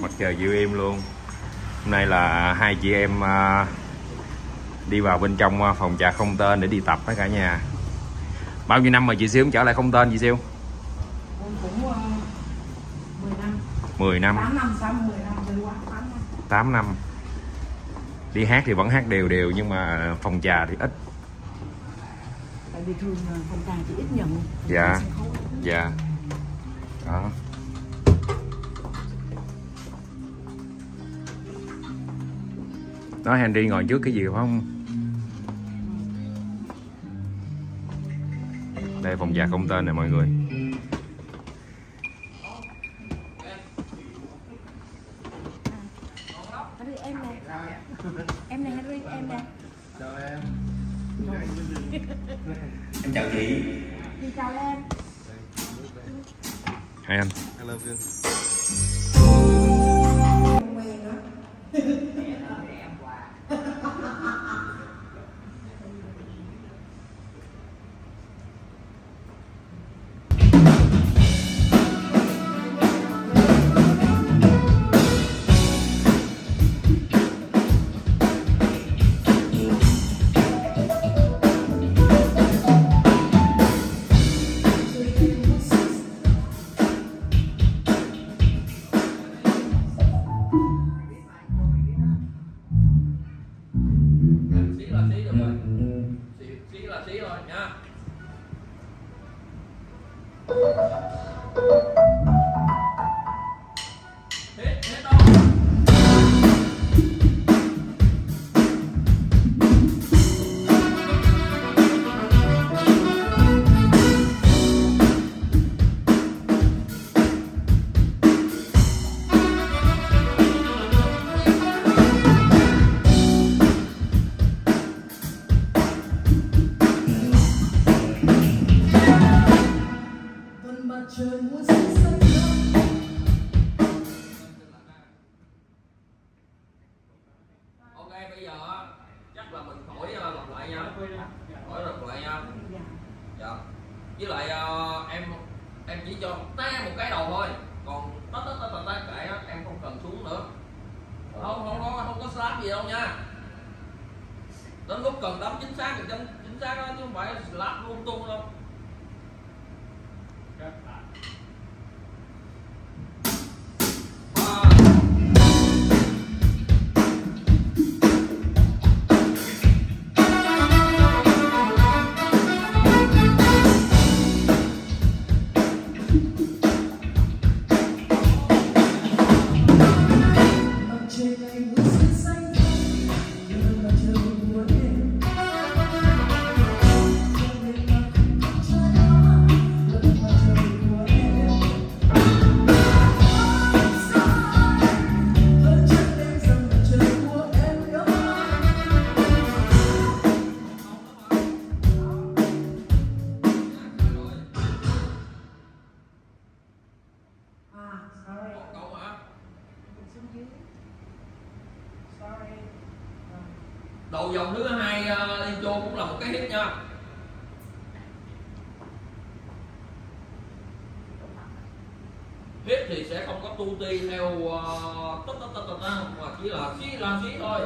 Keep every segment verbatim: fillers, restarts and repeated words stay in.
Mặt trời dịu êm luôn. Hôm nay là hai chị em uh, đi vào bên trong uh, phòng trà không tên để đi tập với cả nhà. Bao nhiêu năm mà chị Siêu không trở lại không tên chị Siêu? Cũng uh, mười năm. mười năm. tám năm, sáu, mười năm, mười qua, tám năm. tám năm. Đi hát thì vẫn hát đều đều nhưng mà phòng trà thì ít. Tại vì thường phòng trà thì ít nhận. Dạ. Dạ. Đó. Đó, Henry ngồi trước cái gì phải không? Đây phòng trà không tên nè mọi người. Em nè. Em nè Henry, em nè. Chào em. Em chào chị. Chị chào em. Hai anh. I love you. Ok, bây giờ chắc là mình thổi lặp lại nha, thổi lặp lại nha. Dạ. Với lại uh, em em chỉ cho té một cái đầu thôi, còn tất tất tất tất tất kệ em không cần xuống nữa. Không không không không có slap gì đâu nha. Đến lúc cần đấm chính xác thì chính chính xác đó chứ không phải slap lung tung đâu. Đầu dòng thứ hai uh, intro cũng là một cái hit nha. Hit thì sẽ không có tu ti theo uh, tất tất tất tất mà chỉ là xí là xí thôi.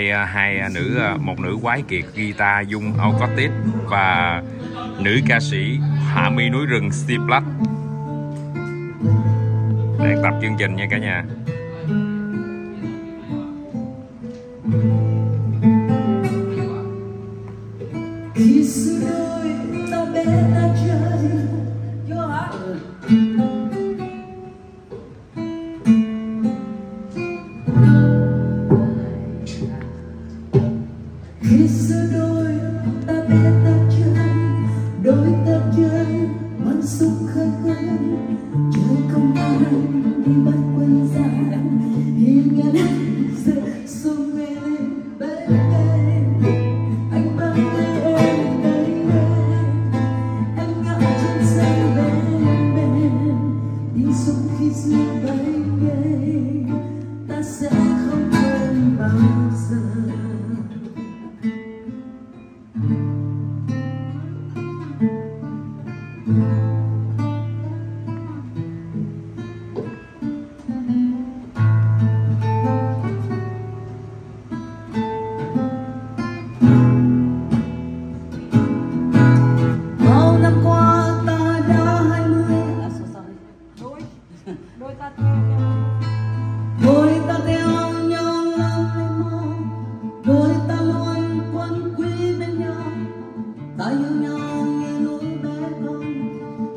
đây hai nữ, một nữ quái kiệt guitar Dung Acoustic và nữ ca sĩ Hạ Mi núi rừng Steve Black đang tập chương trình nha cả nhà. Khi xưa đôi ta bé ta chơi vô hả? Khi xưa đôi ta bé ta chơi, đôi ta chơi mặn sung khơi khơi, trời không ai đi bắt quên ra hiên ngang giờ xuân về bên đây anh mang về em đây em ngỡ trên sân bên bên đi xuống khi xưa bên đây ta sẽ không quên bao giờ. Bao năm qua ta đã hai mươi, đôi đôi ta theo nhau, đôi ta theo nhau lớn lên mau, đôi ta luôn quấn quýt bên nhau, ta yêu nhau như núi bé con,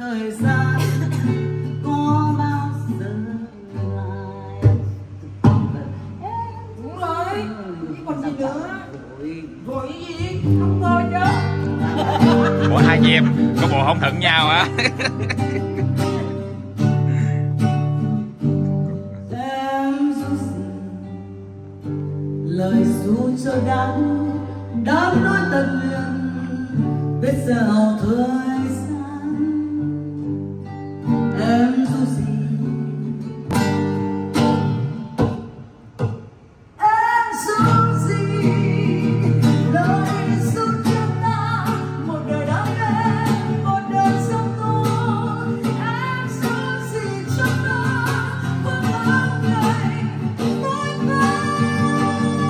thời gian có bao giờ lại. Đúng rồi, còn gì nữa? Vội gì? Không thôi chứ. Ủa hai chị em có bộ không thuận nhau hả? Em ru gì lời ru cho đắng đắm đuối tận nguyện biết giàu thời gian. Em ru gì em ru gì lời ru cho ta một đời đam mê một đời sống tốt. Em ru gì cho ta qua bao ngày mỗi ngày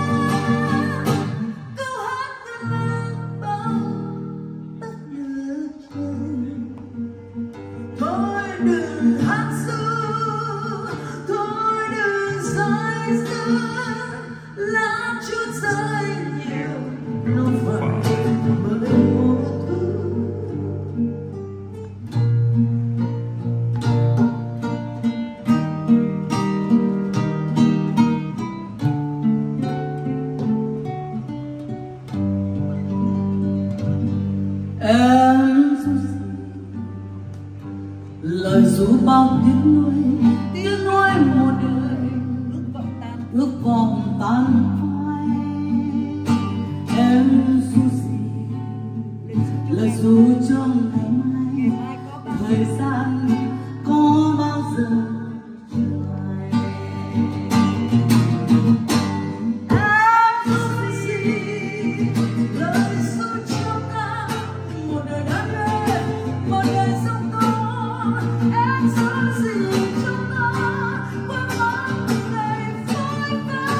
câu hát ngân lên bao tất nhớ trên. Thôi đừng hát ru thôi đừng say sưa làm chút rơi nhiều nó phải bởi mùa thu. Em ru gì lời ru bao tiếng nuối tiếng nuối một đời ước vọng tan phai. Em ru gì lời ru cho ngày mai thời gian có bao giờ trở lại. Em ru gì lời ru cho ta một đời đam mê một đời sống tốt. Em ru gì cho ta qua bao ngày phôi phai.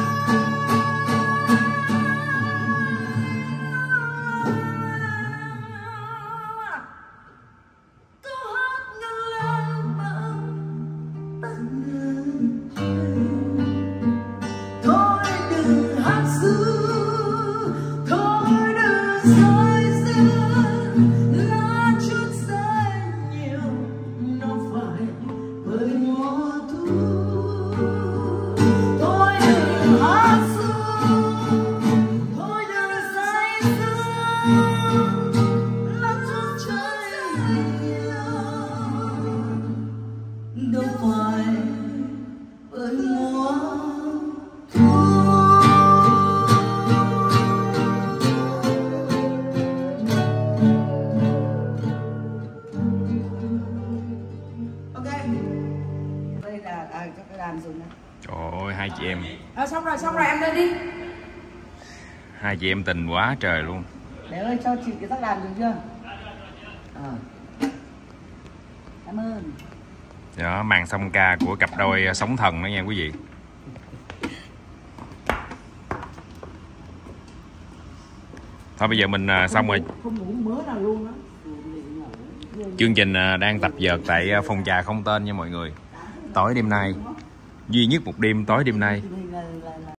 Câu hát ngân lên bằng tất nhớ trên. Thôi đừng hát ru thôi đừng say sưa lá chút rơi nhiều nó phải bởi mùa thu. Thôi đừng hát ru thôi đừng say sưa lá chút rơi nhiều đâu phải bởi mùa thu. Ok. Đây là à, cho cái đàn dùng này. Trời ơi hai chị em À, xong rồi, xong rồi em lên đi. hai chị em tình quá trời luôn. Để ơi cho chị cái tắc đàn dùng chưa? Ờ. Cảm ơn. Đó, màn song ca của cặp đôi sóng thần đó nha quý vị. Thôi bây giờ mình à, xong rồi. Không ngủ mớ nào luôn á. Chương trình à, đang tập dượt tại à, phòng trà không tên nha mọi người. Tối đêm nay, duy nhất một đêm tối đêm nay